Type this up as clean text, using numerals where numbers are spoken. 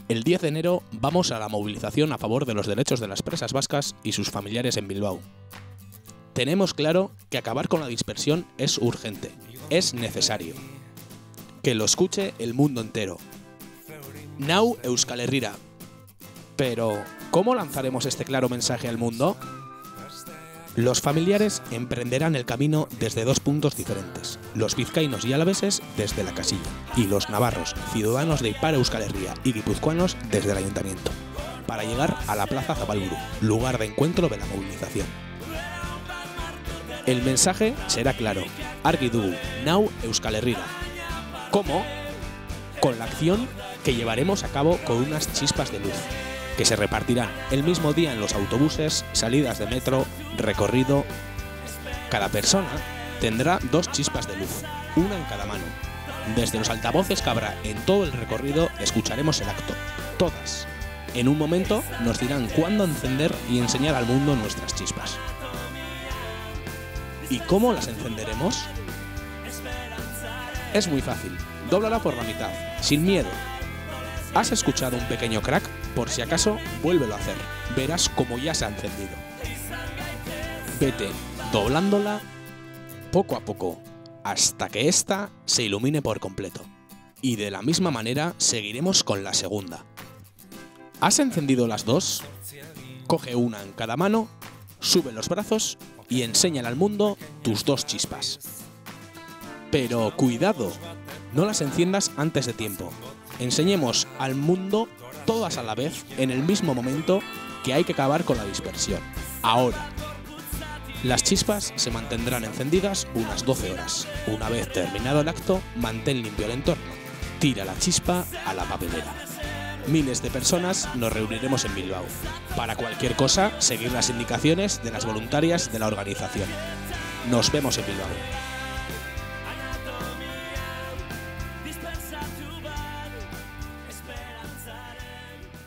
El 10 de enero vamos a la movilización a favor de los derechos de las presas vascas y sus familiares en Bilbao. Tenemos claro que acabar con la dispersión es urgente, es necesario. Que lo escuche el mundo entero. Nau Euskal Herrira. Pero, ¿cómo lanzaremos este claro mensaje al mundo? Los familiares emprenderán el camino desde dos puntos diferentes, los vizcaínos y alaveses desde la casilla, y los navarros, ciudadanos de Ipar Euskal Herria y guipuzcoanos desde el ayuntamiento, para llegar a la Plaza Zabalburu, lugar de encuentro de la movilización. El mensaje será claro, argi dugu, nau Euskal Herrira. ¿Cómo? Con la acción que llevaremos a cabo con unas chispas de luz, que se repartirán el mismo día en los autobuses, salidas de metro, recorrido. Cada persona tendrá 2 chispas de luz, una en cada mano. Desde los altavoces que habrá en todo el recorrido escucharemos el acto, todas. En un momento nos dirán cuándo encender y enseñar al mundo nuestras chispas. ¿Y cómo las encenderemos? Es muy fácil, dóblala por la mitad, sin miedo. ¿Has escuchado un pequeño crack? Por si acaso, vuélvelo a hacer. Verás cómo ya se ha encendido. Vete doblándola poco a poco, hasta que ésta se ilumine por completo. Y de la misma manera seguiremos con la segunda. ¿Has encendido las 2? Coge una en cada mano, sube los brazos y enséñale al mundo tus 2 chispas. Pero cuidado, no las enciendas antes de tiempo. Enseñemos al mundo todas a la vez en el mismo momento que hay que acabar con la dispersión. Ahora. Las chispas se mantendrán encendidas unas 12 horas. Una vez terminado el acto, mantén limpio el entorno. Tira la chispa a la papelera. Miles de personas nos reuniremos en Bilbao. Para cualquier cosa, seguir las indicaciones de las voluntarias de la organización. Nos vemos en Bilbao.